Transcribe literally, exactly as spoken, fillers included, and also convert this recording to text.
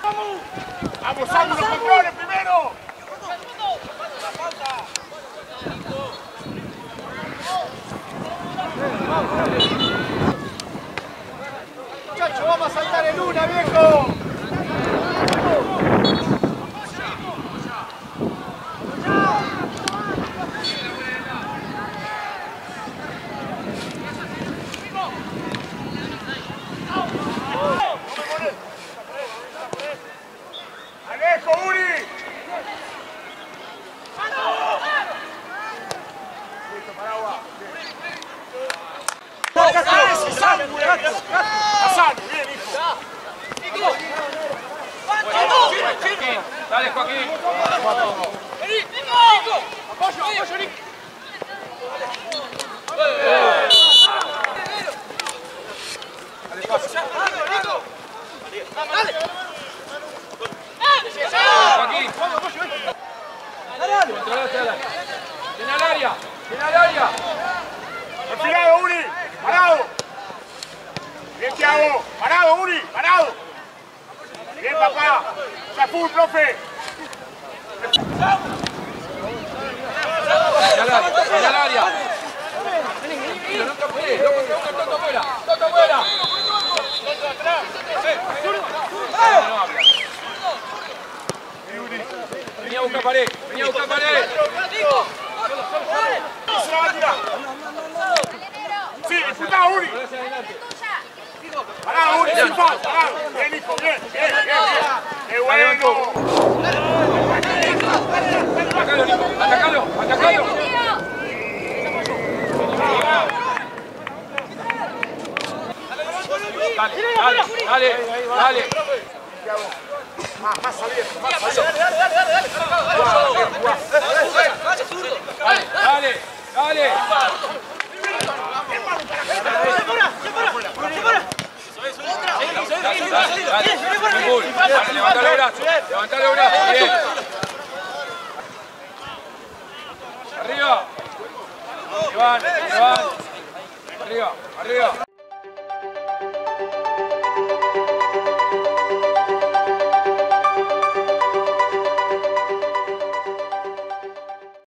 ¡Vamos, Samu, los controles primero! Muchachos, vamos a saltar en una, viejo. ¡Alejo, Uri! Listo, paraguas. Hassan, bien, hijo. Dale, Joaquín. Vení, Nico. Apoyo, apoyo, Nico. Dale, paso. Nico. Dale. Joaquín. Controlate, Alan. Viene al área. Viene al área. Enfilado, Uri. Parado. Bien, Thiago. Parado, Uri. Parado. Bien, papá. Ya full, profe. Viene al área. Viene al área. No te apures. Loco, Toto afuera. Toto afuera. Venía a buscar pared. Venía a buscar pared. Sí, disfrutá, Uri. Parado, Uri, sin falta, parado. Bien, hijo, bien, bien, bien, bien. ¡Qué bueno! Atacalo, Nico. Atacalo, atacalo. Dale, dale, dale, dale. Más, más abierto, más abierto. Dale, dale, dale. Levanta los brazos, levanta los brazos, bien. Arriba. Iván, Iván. Arriba, arriba.